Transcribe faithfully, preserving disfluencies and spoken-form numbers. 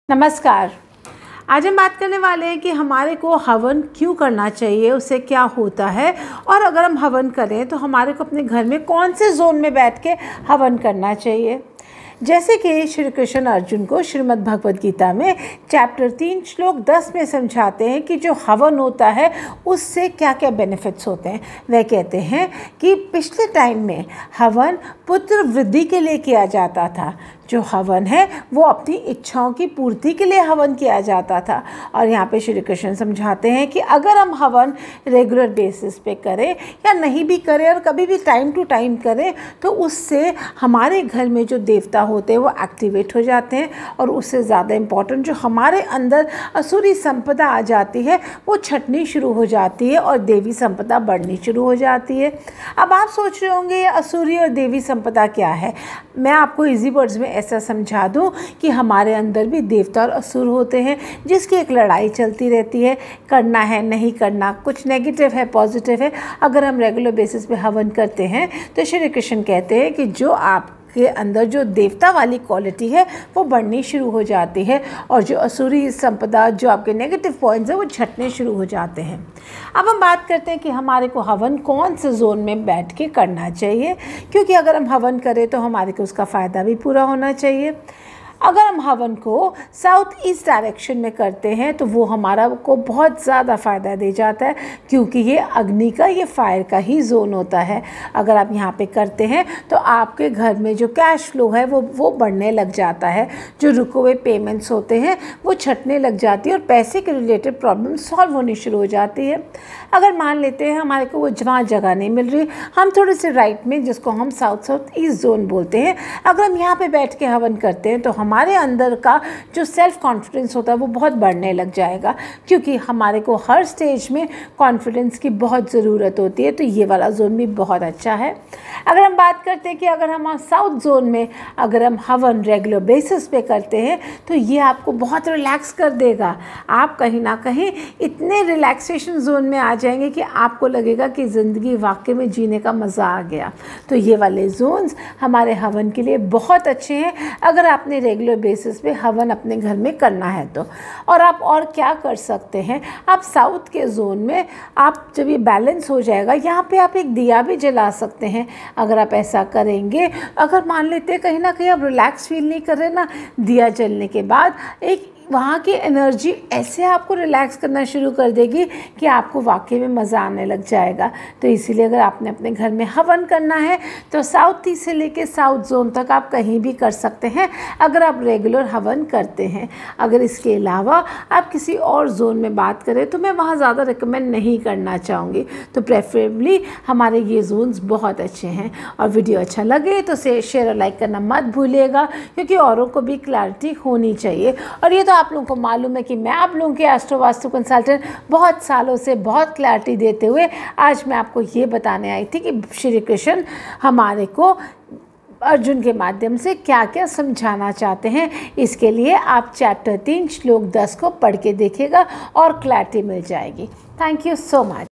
नमस्कार। आज हम बात करने वाले हैं कि हमारे को हवन क्यों करना चाहिए, उससे क्या होता है, और अगर हम हवन करें तो हमारे को अपने घर में कौन से जोन में बैठ के हवन करना चाहिए। जैसे कि श्री कृष्ण अर्जुन को श्रीमद् भगवद गीता में चैप्टर तीन श्लोक दस में समझाते हैं कि जो हवन होता है उससे क्या क्या बेनिफिट्स होते हैं। वह कहते हैं कि पिछले टाइम में हवन पुत्र वृद्धि के लिए किया जाता था। जो हवन है वो अपनी इच्छाओं की पूर्ति के लिए हवन किया जाता था। और यहाँ पे श्री कृष्ण समझाते हैं कि अगर हम हवन रेगुलर बेसिस पे करें या नहीं भी करें और कभी भी टाइम टू टाइम करें तो उससे हमारे घर में जो देवता होते हैं वो एक्टिवेट हो जाते हैं, और उससे ज़्यादा इम्पॉर्टेंट जो हमारे अंदर असुरी संपदा आ जाती है वो छटनी शुरू हो जाती है और देवी संपदा बढ़नी शुरू हो जाती है। अब आप सोच रहे होंगे ये असुरी और देवी संपदा क्या है। मैं आपको इजी वर्ड्स में ऐसा समझा दूं कि हमारे अंदर भी देवता और असुर होते हैं जिसकी एक लड़ाई चलती रहती है, करना है नहीं करना, कुछ नेगेटिव है पॉजिटिव है। अगर हम रेगुलर बेसिस पे हवन करते हैं तो श्री कृष्ण कहते हैं कि जो आप के अंदर जो देवता वाली क्वालिटी है वो बढ़नी शुरू हो जाती है और जो असुरी संपदा, जो आपके नेगेटिव पॉइंट्स हैं, वो छटने शुरू हो जाते हैं। अब हम बात करते हैं कि हमारे को हवन कौन से जोन में बैठ के करना चाहिए, क्योंकि अगर हम हवन करें तो हमारे को उसका फ़ायदा भी पूरा होना चाहिए। अगर हम हवन को साउथ ईस्ट डायरेक्शन में करते हैं तो वो हमारा को बहुत ज़्यादा फ़ायदा दे जाता है, क्योंकि ये अग्नि का, ये फायर का ही जोन होता है। अगर आप यहाँ पे करते हैं तो आपके घर में जो कैश फ्लो है वो वो बढ़ने लग जाता है। जो रुके हुए पेमेंट्स होते हैं वो छटने लग जाती है और पैसे के रिलेटेड प्रॉब्लम सॉल्व होनी शुरू हो जाती है। अगर मान लेते हैं हमारे को वो वहाँ जगह नहीं मिल रही, हम थोड़े से राइट में, जिसको हम साउथ साउथ ईस्ट जोन बोलते हैं, अगर हम यहाँ पे बैठ के हवन करते हैं तो हमारे अंदर का जो सेल्फ कॉन्फिडेंस होता है वो बहुत बढ़ने लग जाएगा, क्योंकि हमारे को हर स्टेज में कॉन्फिडेंस की बहुत ज़रूरत होती है। तो ये वाला जोन भी बहुत अच्छा है। अगर हम बात करते हैं कि अगर हम साउथ जोन में अगर हम हवन रेगुलर बेसिस पे करते हैं तो ये आपको बहुत रिलैक्स कर देगा। आप कहीं ना कहीं इतने रिलैक्सेशन जोन में आ जाएंगे कि आपको लगेगा कि ज़िंदगी वाकई में जीने का मज़ा आ गया। तो ये वाले जोन्स हमारे हवन के लिए बहुत अच्छे हैं अगर आपने रेगुलर बेसिस पे हवन अपने घर में करना है तो। और आप और क्या कर सकते हैं, आप साउथ के जोन में आप जब ये बैलेंस हो जाएगा, यहाँ पे आप एक दिया भी जला सकते हैं। अगर आप ऐसा करेंगे, अगर मान लेते हैं कहीं ना कहीं आप रिलैक्स फील नहीं कर रहे ना, दिया जलने के बाद एक वहाँ की एनर्जी ऐसे आपको रिलैक्स करना शुरू कर देगी कि आपको वाकई में मज़ा आने लग जाएगा। तो इसीलिए अगर आपने अपने घर में हवन करना है तो साउथ ईस्ट से लेके साउथ जोन तक आप कहीं भी कर सकते हैं अगर आप रेगुलर हवन करते हैं। अगर इसके अलावा आप किसी और जोन में बात करें तो मैं वहाँ ज़्यादा रिकमेंड नहीं करना चाहूँगी। तो प्रेफरेबली हमारे ये जोन्स बहुत अच्छे हैं। और वीडियो अच्छा लगे तो से शेयर और लाइक करना मत भूलिएगा, क्योंकि औरों को भी क्लैरिटी होनी चाहिए। और ये तो आप लोगों को मालूम है कि मैं आप लोगों के एस्ट्रो वास्तु कंसल्टेंट बहुत सालों से बहुत क्लैरिटी देते हुए आज मैं आपको ये बताने आई थी कि श्री कृष्ण हमारे को अर्जुन के माध्यम से क्या क्या समझाना चाहते हैं। इसके लिए आप चैप्टर तीन श्लोक दस को पढ़ के देखिएगा और क्लैरिटी मिल जाएगी। Thank you so much.